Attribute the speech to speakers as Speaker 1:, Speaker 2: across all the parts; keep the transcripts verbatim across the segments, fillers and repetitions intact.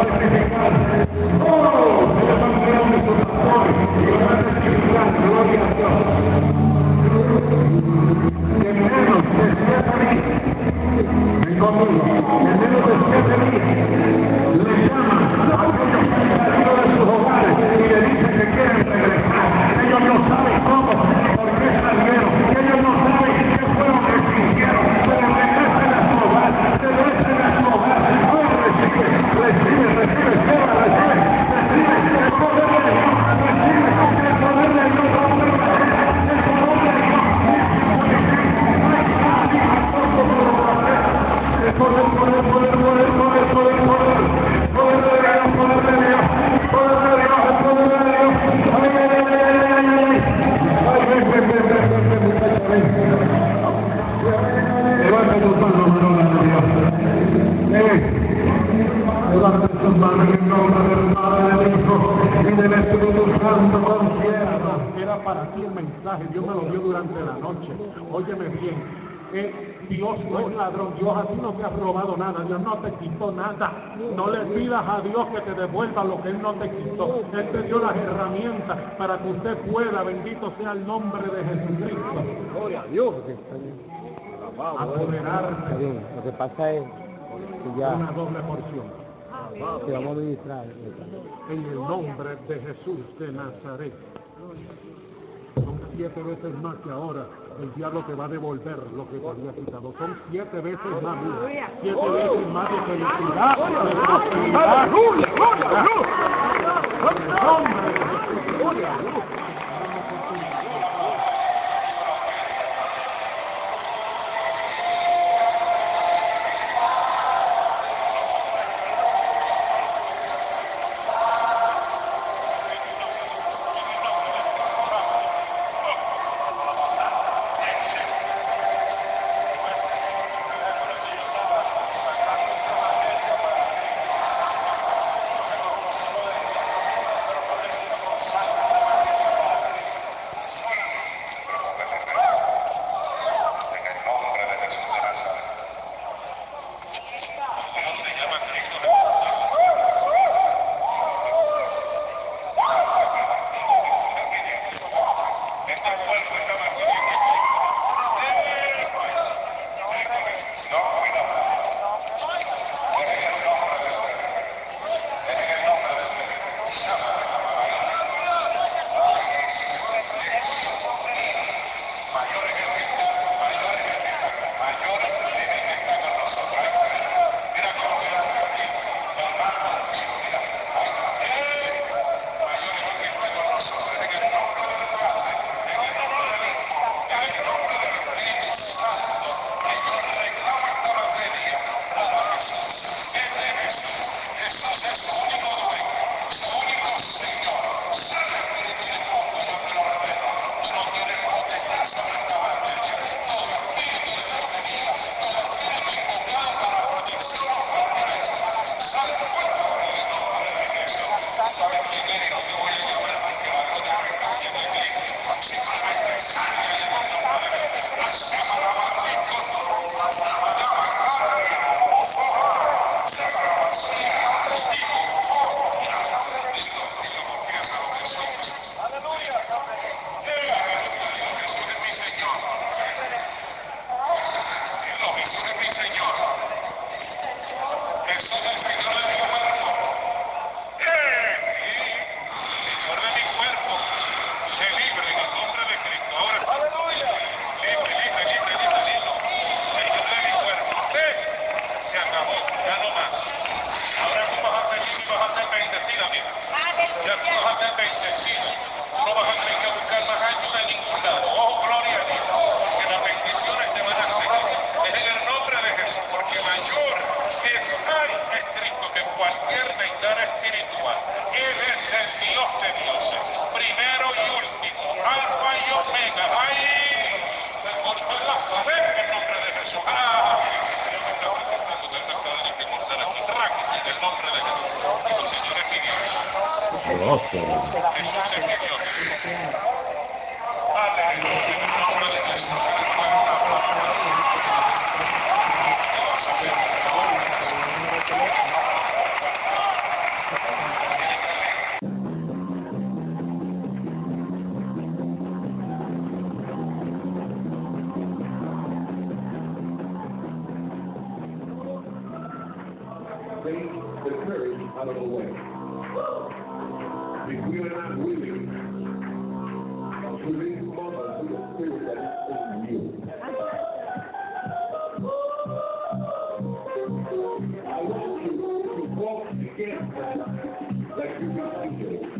Speaker 1: Era para ti el mensaje, Dios me lo dio durante la noche. Óyeme bien, eh, Dios no es ladrón, Dios a ti no te ha robado nada, Dios no te quitó nada. No le pidas a Dios que te devuelva lo que Él no te quitó. Él te dio las herramientas para que usted pueda, bendito sea el nombre de Jesucristo.
Speaker 2: Gloria a Dios.
Speaker 1: Apoderarte.
Speaker 2: Lo que pasa es que ya
Speaker 1: una doble porción.
Speaker 2: te vamos a ministrar.
Speaker 1: En el nombre de Jesús de Nazaret. Son siete veces más que ahora el diablo te va a devolver lo que te había quitado. Son siete veces más. Siete veces más de felicidad, de prosperidad. ¡Aleluya! En el nombre de Jesús. out of the way. If we are not willing to respond to the spirit that is in you, I want you to walk together like you can do it.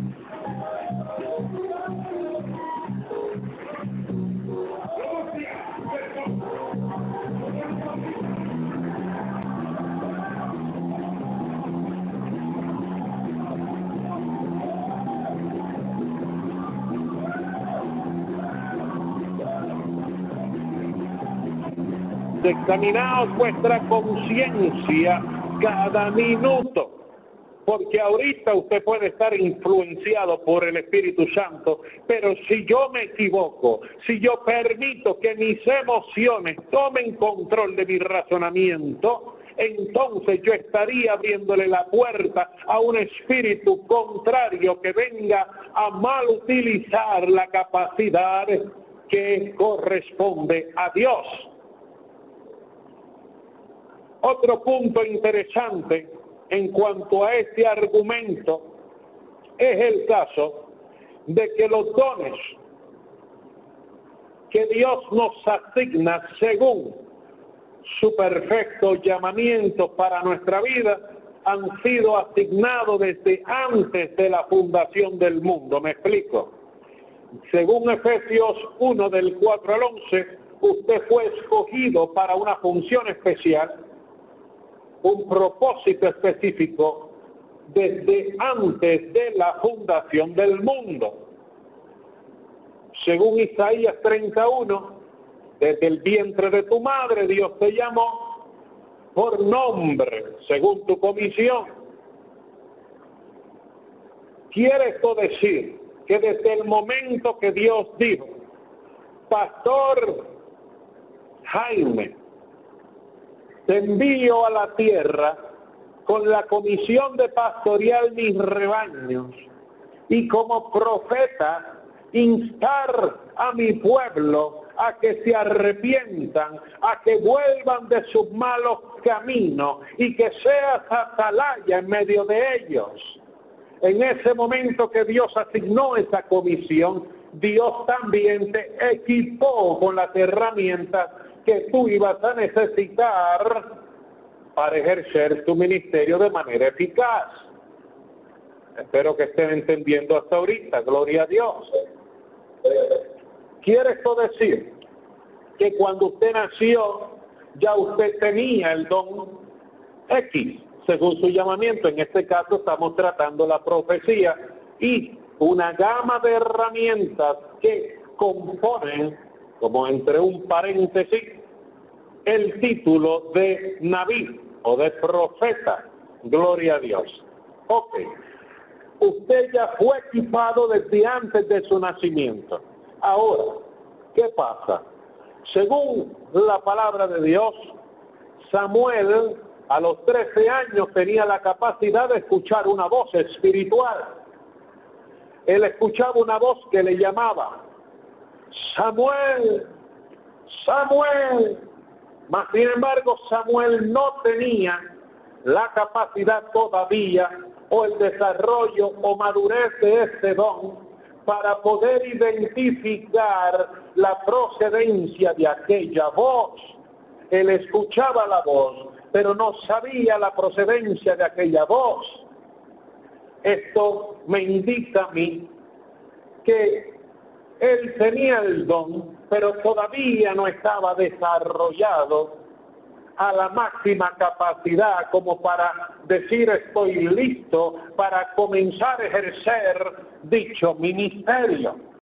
Speaker 1: Examinaos vuestra conciencia cada minuto, porque ahorita usted puede estar influenciado por el Espíritu Santo, pero si yo me equivoco, si yo permito que mis emociones tomen control de mi razonamiento, entonces yo estaría abriéndole la puerta a un espíritu contrario que venga a mal utilizar la capacidad que corresponde a Dios. Otro punto interesante en cuanto a este argumento es el caso de que los dones que Dios nos asigna según su perfecto llamamiento para nuestra vida han sido asignados desde antes de la fundación del mundo. ¿Me explico? Según Efesios uno del cuatro al once, usted fue escogido para una función especial, un propósito específico desde antes de la fundación del mundo. Según Isaías treinta y uno, desde el vientre de tu madre Dios te llamó por nombre, según tu comisión. Quiere esto decir que desde el momento que Dios dijo, Pastor Jaime, te envío a la tierra con la comisión de pastorear mis rebaños y como profeta instar a mi pueblo a que se arrepientan, a que vuelvan de sus malos caminos y que seas atalaya en medio de ellos. En ese momento que Dios asignó esa comisión, Dios también te equipó con las herramientas que tú ibas a necesitar para ejercer tu ministerio de manera eficaz. Espero que estén entendiendo hasta ahorita, gloria a Dios. ¿Quiere esto decir que cuando usted nació ya usted tenía el don X, según su llamamiento? En este caso estamos tratando la profecía y una gama de herramientas que componen, como entre un paréntesis, el título de Naví o de profeta. Gloria a Dios. Ok. Usted ya fue equipado desde antes de su nacimiento. Ahora, ¿qué pasa? Según la palabra de Dios, Samuel a los trece años tenía la capacidad de escuchar una voz espiritual. Él escuchaba una voz que le llamaba, Samuel, Samuel. Mas sin embargo, Samuel no tenía la capacidad todavía o el desarrollo o madurez de ese don para poder identificar la procedencia de aquella voz. Él escuchaba la voz, pero no sabía la procedencia de aquella voz. Esto me indica a mí que él tenía el don, pero todavía no estaba desarrollado a la máxima capacidad como para decir estoy listo para comenzar a ejercer dicho ministerio.